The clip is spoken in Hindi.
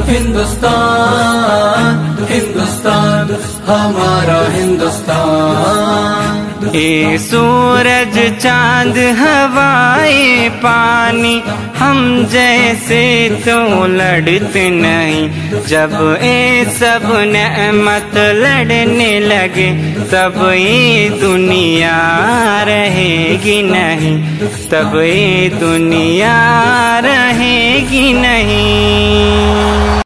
हिंदुस्तान हिंदुस्तान हमारा हिंदुस्तान। ये सूरज चांद हवाएं पानी हम जैसे तो लड़ते नहीं, जब ये सब नेमत लड़ने लगे तब ये दुनिया रहेगी नहीं, तब ये दुनिया रहेगी नहीं।